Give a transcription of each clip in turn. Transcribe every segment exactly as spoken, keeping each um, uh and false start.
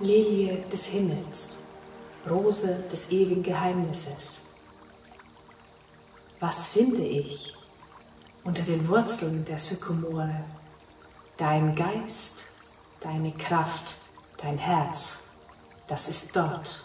Lilie des Himmels, Rose des ewigen Geheimnisses. Was finde ich unter den Wurzeln der Sykomore? Dein Geist, deine Kraft, dein Herz, das ist dort.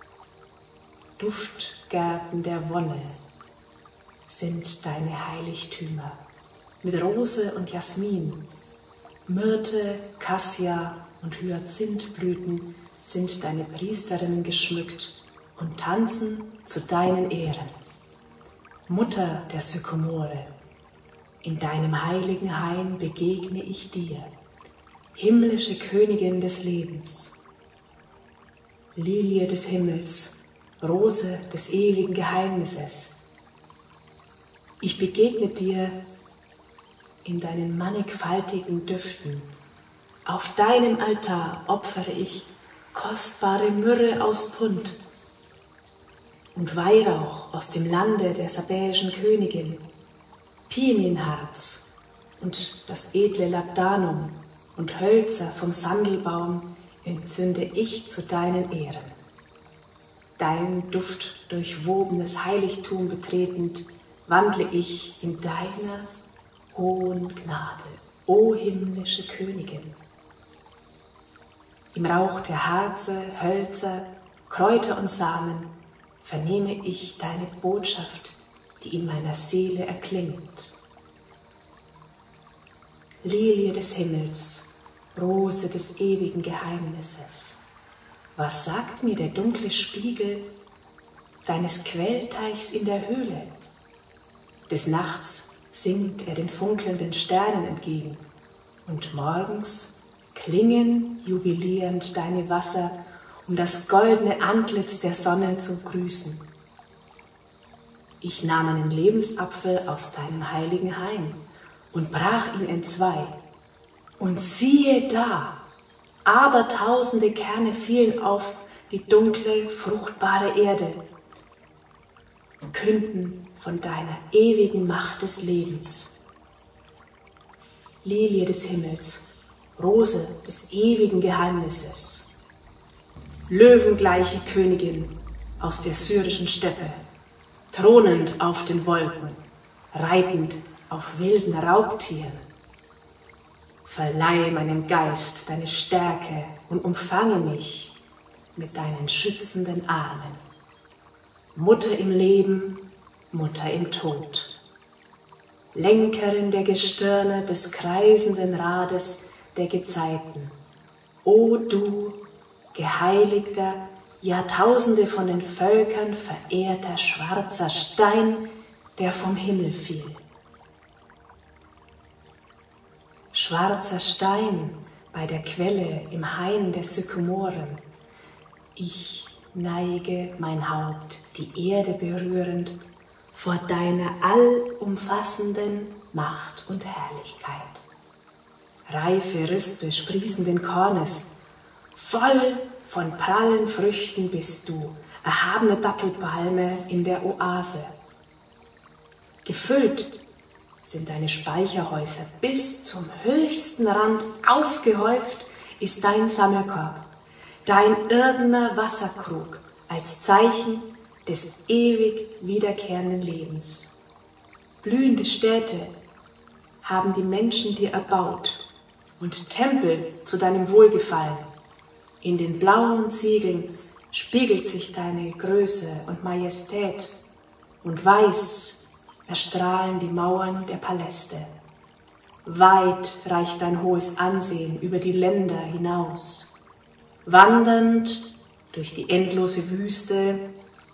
Duftgärten der Wonne sind deine Heiligtümer, mit Rose und Jasmin, Myrte, Kassia und Hyazinthblüten sind deine Priesterinnen geschmückt und tanzen zu deinen Ehren. Mutter der Sykomore, in deinem heiligen Hain begegne ich dir, himmlische Königin des Lebens. Lilie des Himmels, Rose des ewigen Geheimnisses. Ich begegne dir in deinen mannigfaltigen Düften. Auf deinem Altar opfere ich kostbare Myrrhe aus Punt und Weihrauch aus dem Lande der sabäischen Königin, Pinienharz und das edle Labdanum und Hölzer vom Sandelbaum entzünde ich zu deinen Ehren. Dein duftdurchwobenes Heiligtum betretend wandle ich in deiner hohen Gnade, o himmlische Königin. Im Rauch der Harze, Hölzer, Kräuter und Samen vernehme ich deine Botschaft, die in meiner Seele erklingt. Lilie des Himmels, Rose des ewigen Geheimnisses, was sagt mir der dunkle Spiegel deines Quellteichs in der Höhle? Des Nachts singt er den funkelnden Sternen entgegen und morgens klingen jubilierend deine Wasser, um das goldene Antlitz der Sonne zu grüßen. Ich nahm einen Lebensapfel aus deinem heiligen Hain und brach ihn entzwei. Und siehe da, abertausende Kerne fielen auf die dunkle, fruchtbare Erde, künden von deiner ewigen Macht des Lebens. Lilie des Himmels, Rose des ewigen Geheimnisses, löwengleiche Königin aus der syrischen Steppe, thronend auf den Wolken, reitend auf wilden Raubtieren. Verleihe meinem Geist deine Stärke und umfange mich mit deinen schützenden Armen. Mutter im Leben, Mutter im Tod, Lenkerin der Gestirne des kreisenden Rades der Gezeiten, o du, geheiligter, Jahrtausende von den Völkern verehrter schwarzer Stein, der vom Himmel fiel. Schwarzer Stein bei der Quelle im Hain der Sykomoren, ich neige mein Haupt, die Erde berührend, vor deiner allumfassenden Macht und Herrlichkeit. Reife Rispe sprießenden Kornes, voll von prallen Früchten bist du, erhabene Dattelpalme in der Oase. Gefüllt sind deine Speicherhäuser, bis zum höchsten Rand aufgehäuft ist dein Sammelkorb, dein irdener Wasserkrug als Zeichen des ewig wiederkehrenden Lebens. Blühende Städte haben die Menschen dir erbaut und Tempel zu deinem Wohlgefallen. In den blauen Ziegeln spiegelt sich deine Größe und Majestät und weiß erstrahlen die Mauern der Paläste. Weit reicht dein hohes Ansehen über die Länder hinaus. Wandernd durch die endlose Wüste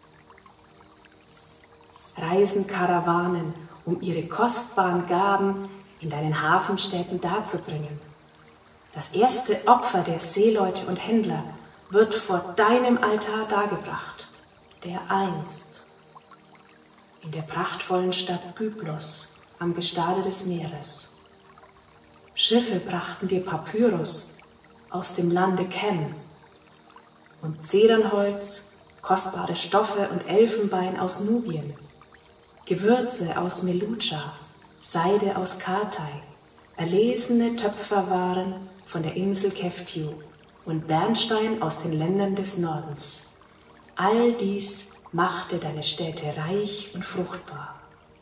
reisen Karawanen, um ihre kostbaren Gaben in deinen Hafenstädten darzubringen. Das erste Opfer der Seeleute und Händler wird vor deinem Altar dargebracht, der einst in der prachtvollen Stadt Byblos am Gestade des Meeres. Schiffe brachten dir Papyrus aus dem Lande Kem und Zedernholz, kostbare Stoffe und Elfenbein aus Nubien, Gewürze aus Melucha, Seide aus Kartai, erlesene Töpferwaren von der Insel Keftiu und Bernstein aus den Ländern des Nordens. All dies machte deine Städte reich und fruchtbar.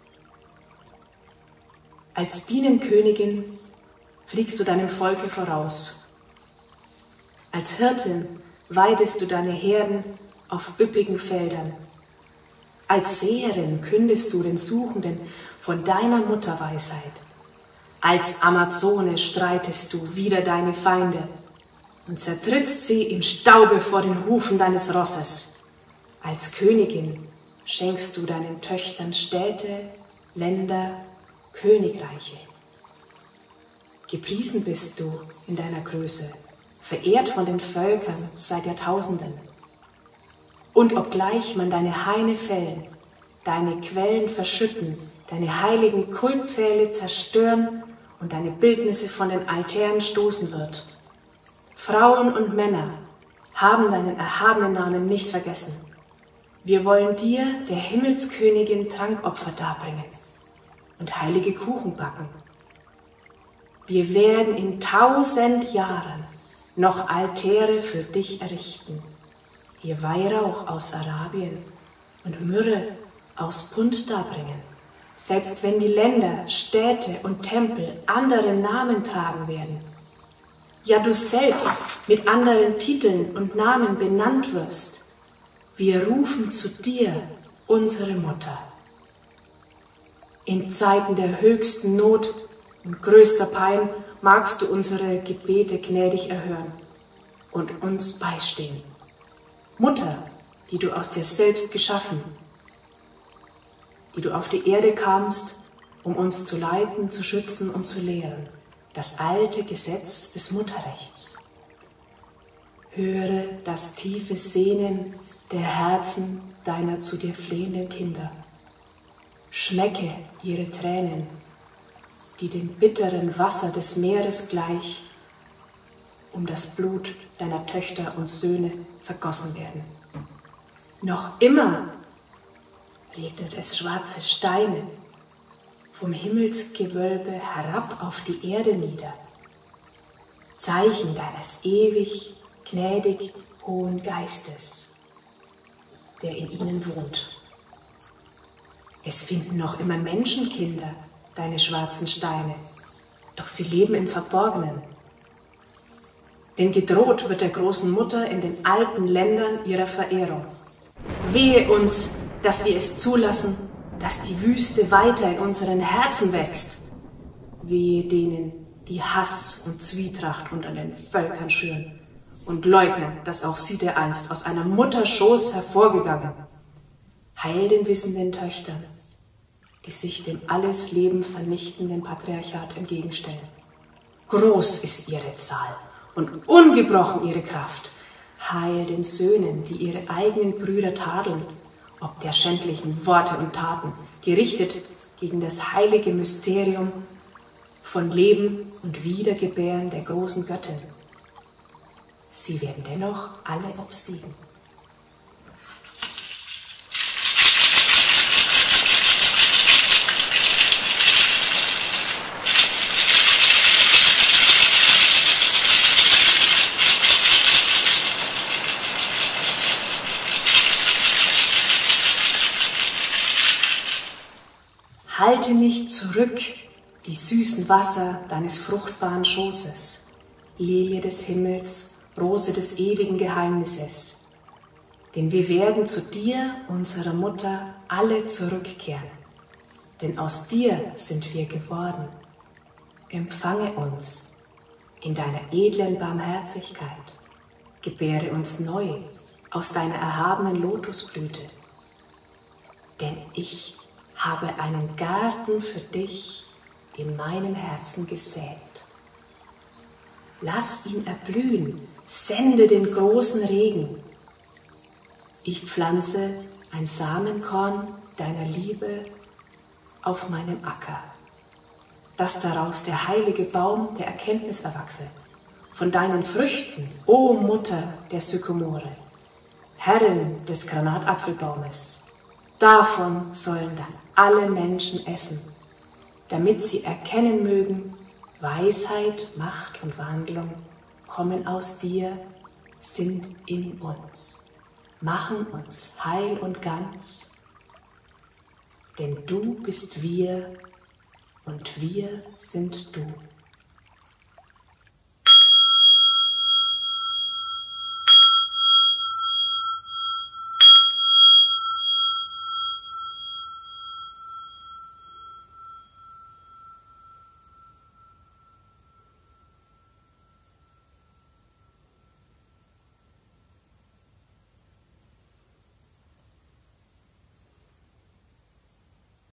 Als Bienenkönigin fliegst du deinem Volke voraus. Als Hirtin weidest du deine Herden auf üppigen Feldern. Als Seherin kündest du den Suchenden von deiner Mutterweisheit. Als Amazone streitest du wider deine Feinde und zertrittst sie im Staube vor den Hufen deines Rosses. Als Königin schenkst du deinen Töchtern Städte, Länder, Königreiche. Gepriesen bist du in deiner Größe, verehrt von den Völkern seit Jahrtausenden. Und obgleich man deine Haine fällen, deine Quellen verschütten, deine heiligen Kultpfähle zerstören und deine Bildnisse von den Altären stoßen wird, Frauen und Männer haben deinen erhabenen Namen nicht vergessen. Wir wollen dir, der Himmelskönigin, Trankopfer darbringen und heilige Kuchen backen. Wir werden in tausend Jahren noch Altäre für dich errichten, dir Weihrauch aus Arabien und Myrrhe aus Punt darbringen. Selbst wenn die Länder, Städte und Tempel andere Namen tragen werden, ja du selbst mit anderen Titeln und Namen benannt wirst, wir rufen zu dir, unsere Mutter. In Zeiten der höchsten Not und größter Pein magst du unsere Gebete gnädig erhören und uns beistehen. Mutter, die du aus dir selbst geschaffen, die du auf die Erde kamst, um uns zu leiten, zu schützen und zu lehren, das alte Gesetz des Mutterrechts. Höre das tiefe Sehnen der Herzen deiner zu dir flehenden Kinder. Schmecke ihre Tränen, die dem bitteren Wasser des Meeres gleich um das Blut deiner Töchter und Söhne vergossen werden. Noch immer regnet es schwarze Steine vom Himmelsgewölbe herab auf die Erde nieder, Zeichen deines ewig, gnädig hohen Geistes, der in ihnen wohnt. Es finden noch immer Menschenkinder deine schwarzen Steine, doch sie leben im Verborgenen. Denn gedroht wird der großen Mutter in den alten Ländern ihrer Verehrung. Wehe uns, dass wir es zulassen, dass die Wüste weiter in unseren Herzen wächst. Wehe denen, die Hass und Zwietracht unter den Völkern schüren und leugnen, dass auch sie dereinst aus einer Mutterschoß hervorgegangen. Heil den wissenden Töchtern, die sich dem alles Leben vernichtenden Patriarchat entgegenstellen. Groß ist ihre Zahl und ungebrochen ihre Kraft. Heil den Söhnen, die ihre eigenen Brüder tadeln, ob der schändlichen Worte und Taten, gerichtet gegen das heilige Mysterium von Leben und Wiedergebären der großen Göttin. Sie werden dennoch alle obsiegen. Halte nicht zurück die süßen Wasser deines fruchtbaren Schoßes, Lilie des Himmels, Rose des ewigen Geheimnisses. Denn wir werden zu dir, unserer Mutter, alle zurückkehren. Denn aus dir sind wir geworden. Empfange uns in deiner edlen Barmherzigkeit. Gebäre uns neu aus deiner erhabenen Lotusblüte. Denn ich habe einen Garten für dich in meinem Herzen gesät. Lass ihn erblühen, sende den großen Regen. Ich pflanze ein Samenkorn deiner Liebe auf meinem Acker, dass daraus der heilige Baum der Erkenntnis erwachse. Von deinen Früchten, o Mutter der Sykomore, Herrin des Granatapfelbaumes, davon sollen dann alle Menschen essen, damit sie erkennen mögen, Weisheit, Macht und Wandlung kommen aus dir, sind in uns, machen uns heil und ganz, denn du bist wir und wir sind du.